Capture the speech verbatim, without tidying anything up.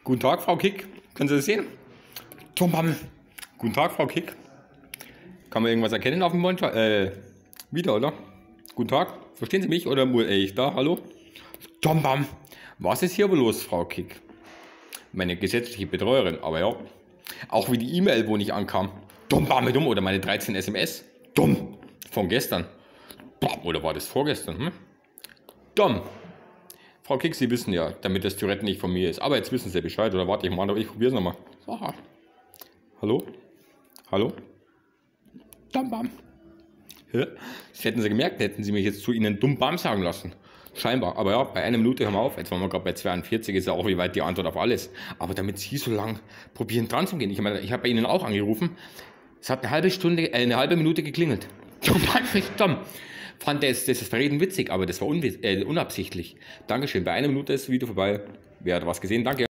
Guten Tag, Frau Kick. Können Sie das sehen? Tom Bam. Guten Tag, Frau Kick. Kann man irgendwas erkennen auf dem Monitor? Äh, wieder, oder? Guten Tag. Verstehen Sie mich oder muss ich da? Hallo? Tom Bam. Was ist hier wohl los, Frau Kick? Meine gesetzliche Betreuerin, aber ja. Auch wie die E-Mail, wo nicht ankam. Tom Bam, dumm. Oder meine dreizehn S M S. Dumm. Von gestern. Boah, oder war das vorgestern? Hm? Dumm. Frau Kick, Sie wissen ja, damit das Tourette nicht von mir ist. Aber jetzt wissen Sie Bescheid, oder warte ich mal, aber ich probiere es nochmal. Aha. Hallo? Hallo? Dumm Bam. Ja? Das hätten Sie gemerkt, hätten Sie mich jetzt zu Ihnen Dumm Bam sagen lassen. Scheinbar. Aber ja, bei einer Minute hören wir auf. Jetzt waren wir gerade bei zweiundvierzig, ist ja auch wie weit die Antwort auf alles. Aber damit Sie so lang probieren dran zu gehen. Ich meine, ich habe bei Ihnen auch angerufen. Es hat eine halbe Stunde, äh, eine halbe Minute geklingelt. Dumm Bam, dumm. Fand das, das ist Reden witzig, aber das war äh, unabsichtlich. Dankeschön. Bei einer Minute ist das Video vorbei. Wer hat was gesehen? Danke.